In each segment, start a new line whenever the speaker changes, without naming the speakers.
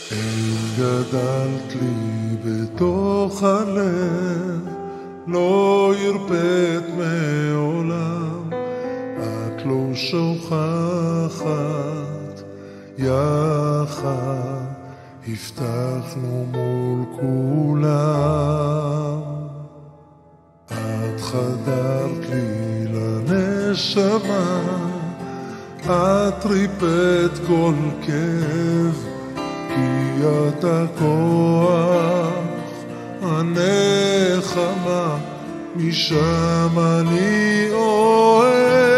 גדלת לי בתוך הלב, לא הרפאת מעולם, את לא שוכחת, יחד הבטחנו מול כולם. את חדרת לי לנשמה, את ריפאת כל כאב, כי את הכוח, הנחמה, משם אני אוהב.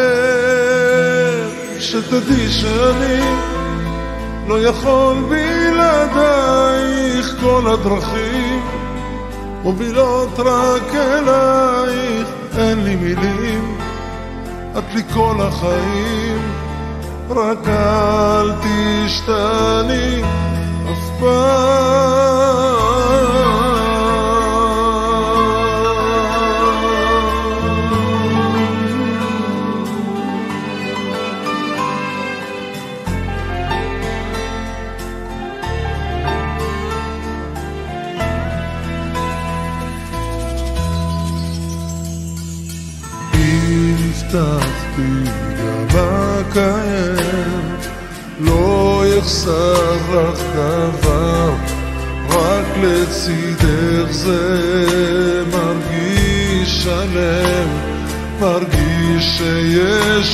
שתדעי שאני לא יכול בלעדייך, כל הדרכים מובילות רק אלייך, אין לי מילים, את לי כל החיים, רק אל תשתני אף פעם. הבטחתי גם אקיים, לא יחסר לך דבר, רק לצידך זה מרגיש שלם, מרגיש שיש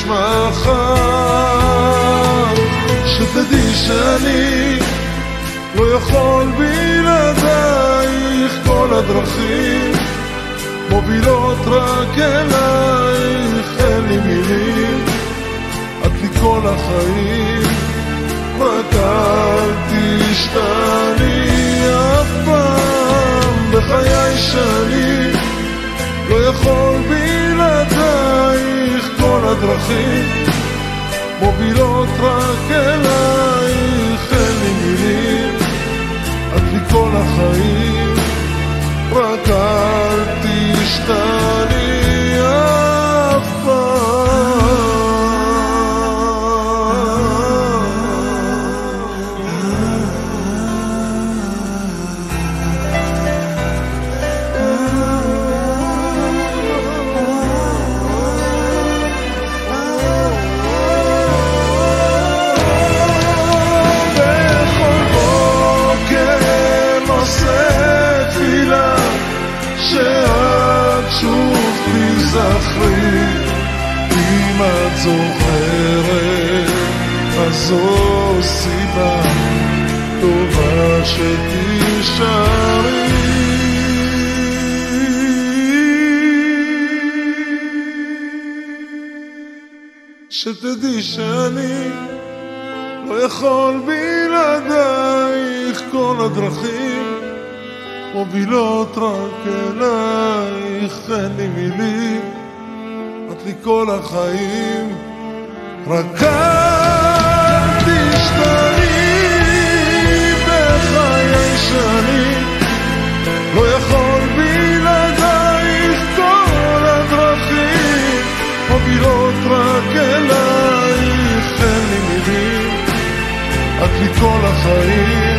מחר. שתדעי שאני לא יכול בלעדייך, כל הדרכים מובילות רק אלייך, אין לי מילים, את לי כל החיים, רק אל תשתני אף פעם בחיי, שאני לא יכול בלעדייך, כל הדרכים מובילות רק אלייך, אין לי מילים, את לי כל החיים, רק אל תשתני אף פעם. בכל בוקר נושא תפילה, שאת שוב תזכרי, אם את זוכרת, אז זו סיבה טובה שתישארי. שתדעי שאני לא יכול בלעדייך, כל הדרכים מובילות רק אלייך, אין לי מילים, את לי כל החיים, רק אל תשתני בחיי, שאני לא יכול בלעדייך, כל הדרכים מובילות רק אלייך, אין לי מילים, את לי כל החיים,